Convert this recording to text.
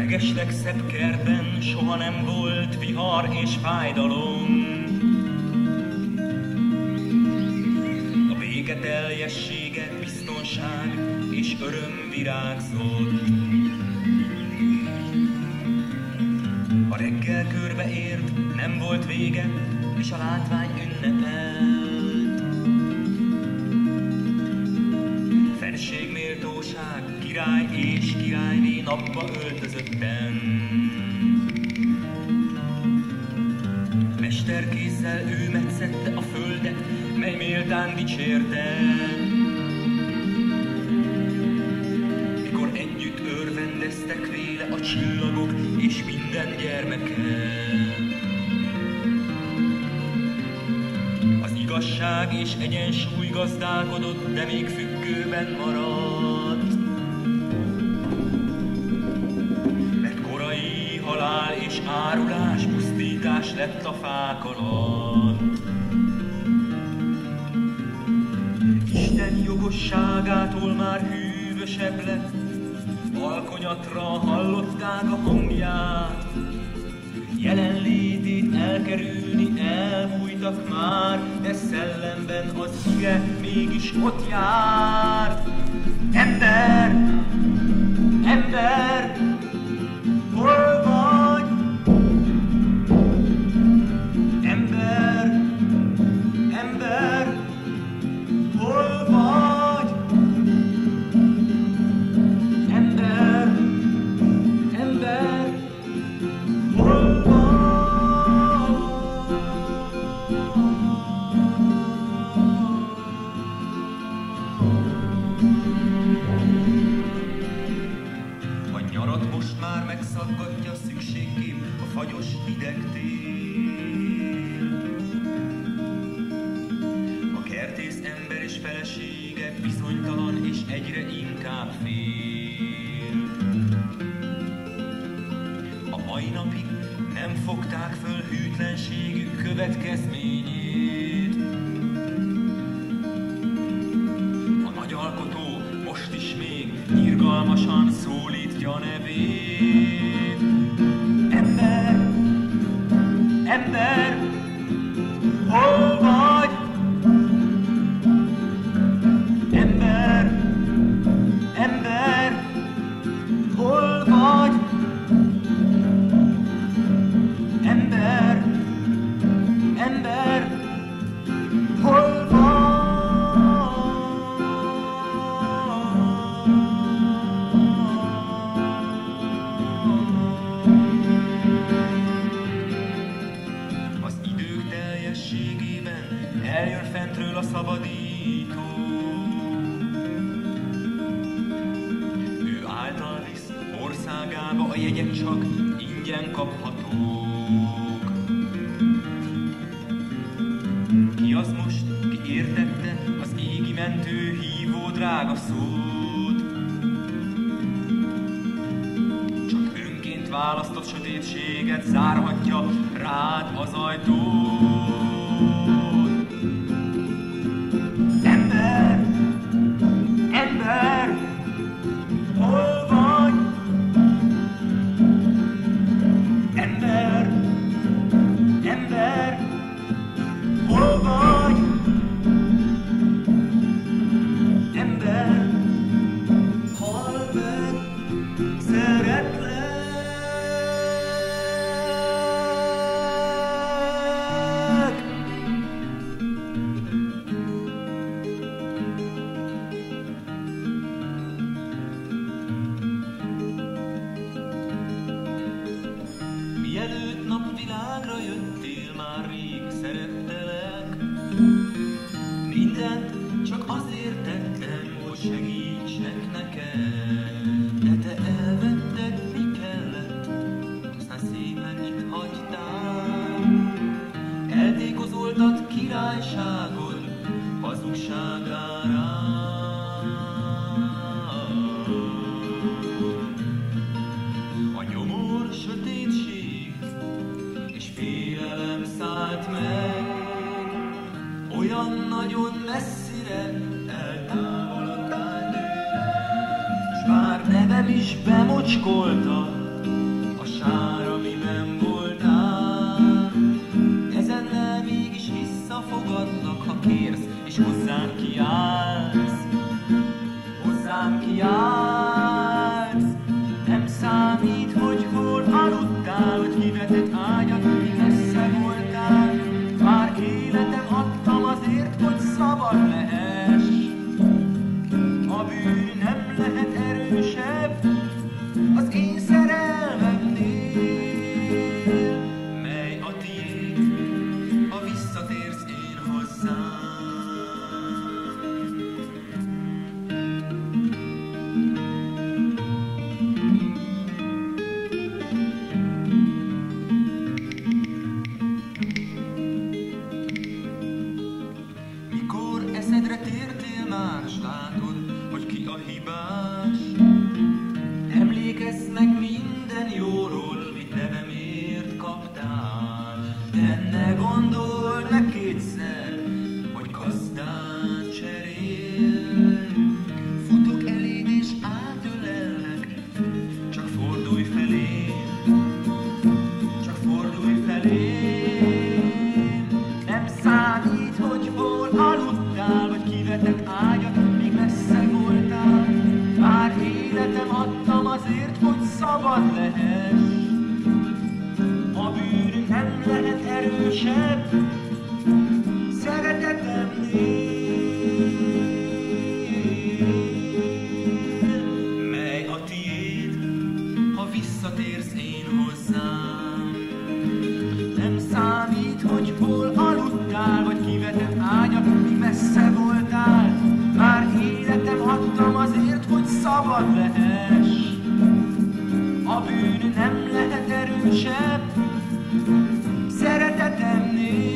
legeslegszebb kertben soha nem volt vihar és fájdalom. A béke teljessége, biztonság és öröm virágzott. A reggel körbeért, nem volt vége, és a látvány ünnepelt. Fenség, méltóság, király és királyné napba öltözötten. Mesterkézzel ő metszette a földet, mely méltán dicsérte. Mikor együtt örvendeztek véle a csillagok és minden gyermeke. Az igazság és egyensúly gazdálkodott, de még függőben maradt. Mert korai halál és árulás, pusztítás lett a fák alatt. Isten jogosságától már hűvösebb lett, alkonyatra hallották a hangját. Jelenlétét elkerülni elbújtak már, de szellemben az ige mégis ott jár. Ember, ember, hol vagy? Ember, ember, hol vagy? Ember, ember, hol vagy? A nyarat most már megszaggatja szükségkép a fagyos hideg tél. A kertész ember és felesége bizonytalan és egyre inkább fél. A mai napig nem fogták föl hűtlenségük következményét. A nagy alkotó most is még irgalmasan szólítja nevét. Ember, ember, hol vagy? Ember, ember, hol vagy? Ember, ember, hol vagy? Az idők teljességében eljön fentről a szabadító. Ő által visz országába, a jegyek csak ingyen kaphatók. Ki az most, ki értette az égi mentő hívó drága szót? Csak önként választott sötétséget zárhatja rád az ajtót. Ember, ember, hol vagy? Ember, ember, hol vagy? Ember, hall meg, szeretlek. Mielőtt napvilágra jöttél, már rég szerettelek. Mindent csak azért tettem, hogy segítsek neked. De te elvetted, mi kellett, aztán szépen itt hagytál. Eltékozoltad királyságod hazugságára. A nyomor, sötétség és félelem szállt meg, olyan nagyon messzire eltávolodtál tőle, s bár nevem is bemocskolta, a sár, amiben voltál. Ezennel mégis visszafogadlak, ha kérsz, és hozzám kiállsz. Hozzám kiállsz. Nem számít, hogy hol aludtál, vagy kivetett ágyat, mi messze voltál. Már életem adtam azért, hogy szabad lehess. A bűn nem lehet erősebb az én szerelmemnél, mely a tiéd, ha visszatérsz én hozzám. Mikor eszedre tértél már, s látod, hogy ki a hibás, emlékezz meg minden jóról, mit nevemért kaptál. De ne gondold meg kétszer, hogy gazdát cserél. Futok eléd és átölellek, csak fordulj felé, csak fordulj felé. Nem számít, hogy hol aludtál, vagy kivetett ágyat, míg messze voltál. Már életem adtam azért, hogy szabad lehess. A bűn nem lehet erősebb szeretetemnél, mely a tiéd, ha visszatérsz én hozzám. Nem számít, hogy hol aludtál, vagy kivetett ágyat, míg messze voltál. Már életem adtam azért, hogy szabad lehess. A bűn nem lehet erősebb szeretetemnél,